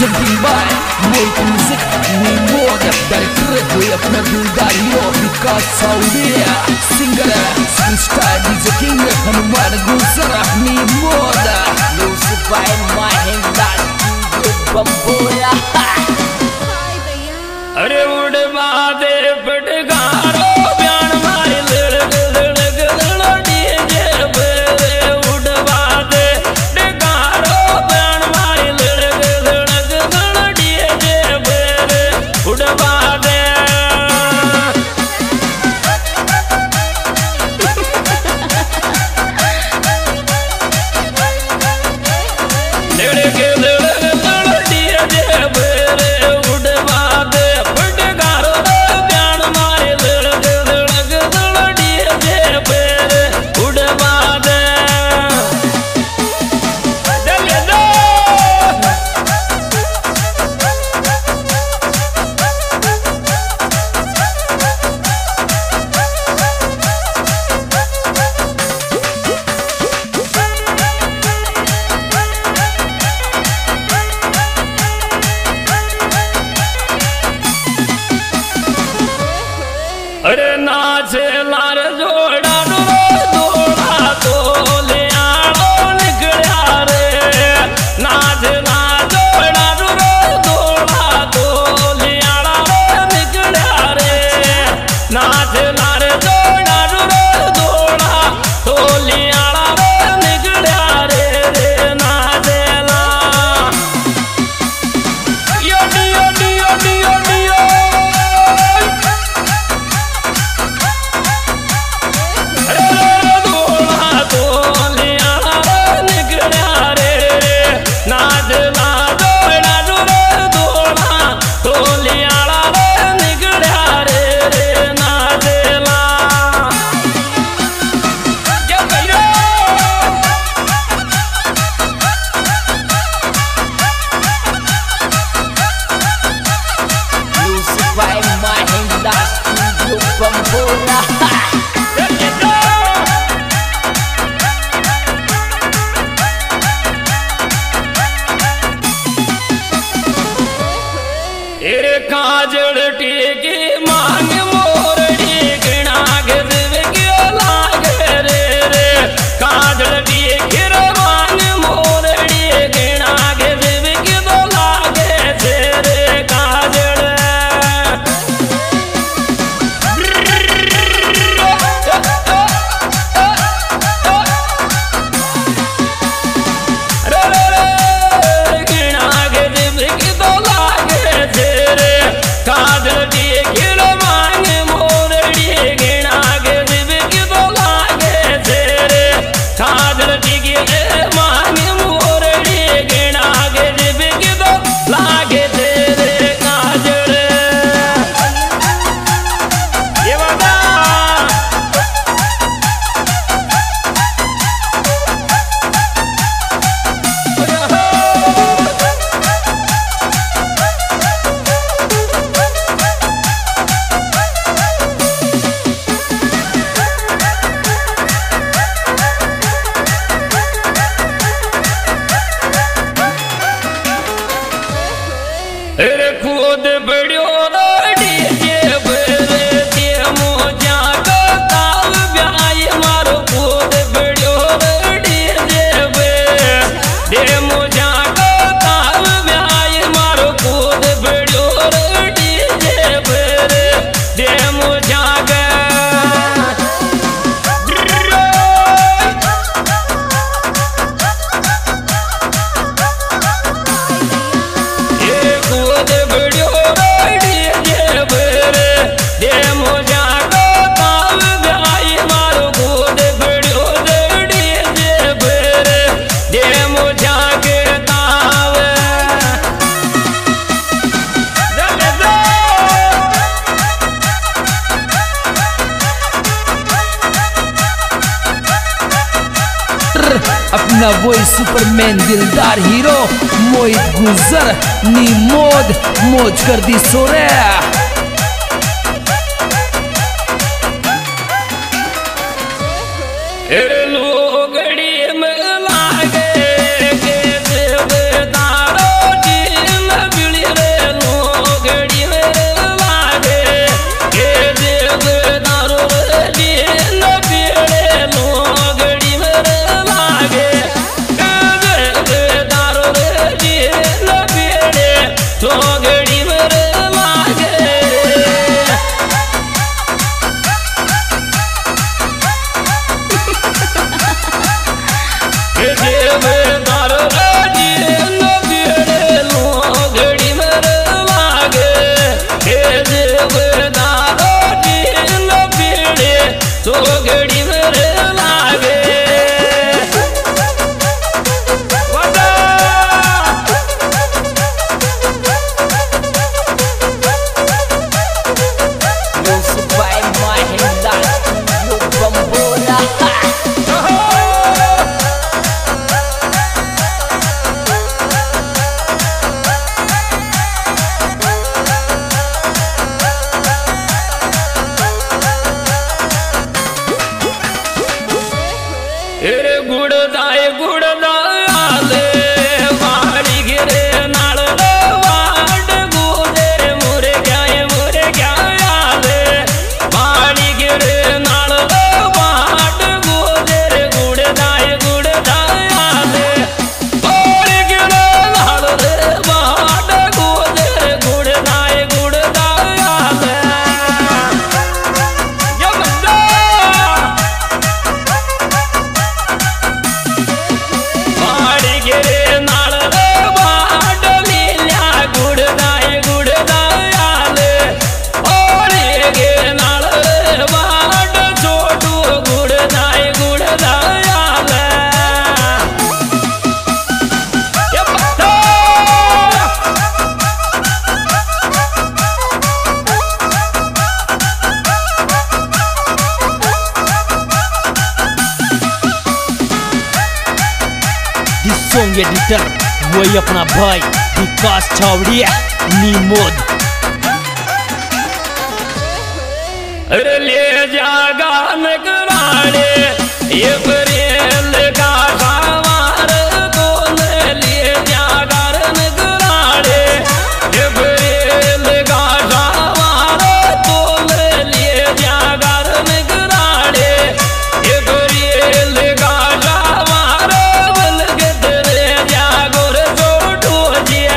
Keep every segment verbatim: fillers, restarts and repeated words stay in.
presenting by Moit Music Ni Mod Director gue अपना दिलदार hero Vikas साउदिया singer superstar D J King Hanuman Gujar Ni Mod Music by Mahendra Bambola अरे उड़वा दे पटगारो ब्यान मारे लड़क लड़क लड़ी जेब रे उड़वा दे पटगारो ब्यान मारे लड़क लड़क लड़ी जेब रे उड़वा दे लड़के लड़क लड़ी जेब रे उड़वा दे पटगारो ब्यान मारे लड़क लड़क लड़ी जेब रे उड़वा दे चले दो अरे नाचे लार जोड़ा दौड़ा तो ले आड़ो निकलिया रे नाचे ना जोड़ा दौड़ा तो ले आड़ा निकलिया रे नाचे लार जोड़ा दौड़ा तो ले आड़ा निकलिया रे रे नाचे ला यो डियो डियो डियो डियो Music by Mahendra Bambola तेरे काजल टीके मांग मोरड़ी गणा गजब क्यों लागे रे रे काजल टीके मांग मोरड़ी गणा गजब क्यों लागे रे रे काजल काजल दिए गिरो मांग मोरड़ी गिना के दिव की तो लागे तेरे काजल दिए मांग मोरड़ी गिना के दिव की तो लागे तेरे काजल ये बता अरे खुद बड़ो डीजे बरे ते मोजा का ताल ब्याय मारो खुद बड़ो डीजे बरे ते मोजा का ताल ब्याय मारो खुद बड़ो डीजे बरे ते मोजा का अपना वही सुपरमैन दिलदार हीरो मोहित गुजर नी मोद मौज कर दी सोरे लोगड़ी में लागे के देवदारो जी वीडियो एडिटर वही अपना भाई विकास छावड़िया नीमोद। अरे ले जागा नगराड़े ये बरेल का सवार तो ले जागा नगराड़े ये बरेल का सवार तो ले जागा नगराड़े ये बरेल का सवार बल के तेरे जागोर छोटू जिया।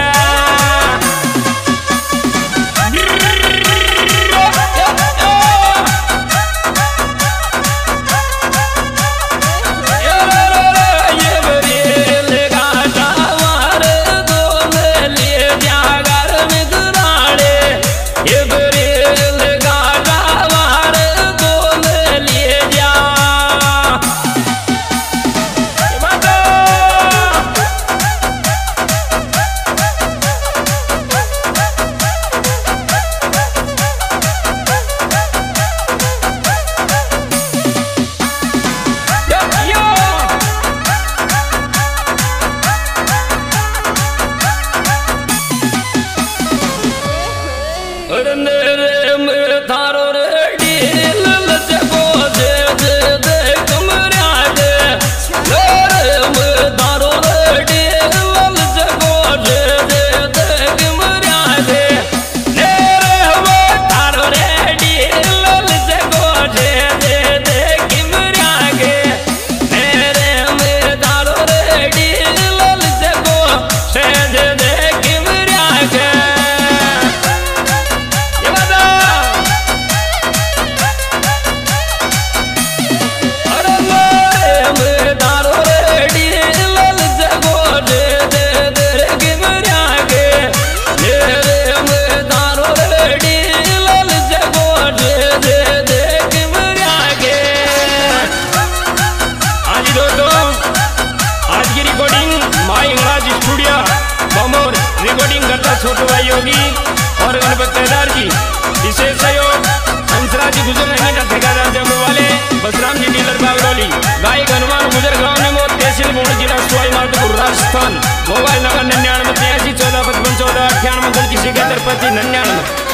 छोटू भाई योगी और गणपत केदार जी, विशेष सहयोग हंसराज जी गुजर रहेंगे ठेकेदार जम्मू वाले, बसराम जी डीलर बागरौली, गायक हनुमान गुजर गाँव में मोत तहसील बोर्ड जिला सवाई माधोपुर राजस्थान। मोबाइल नंबर निन्यानवे तिरासी चौदह पचपन चौदह अठानवे उनतीस इकहत्तर पच्चीस निन्यानवे।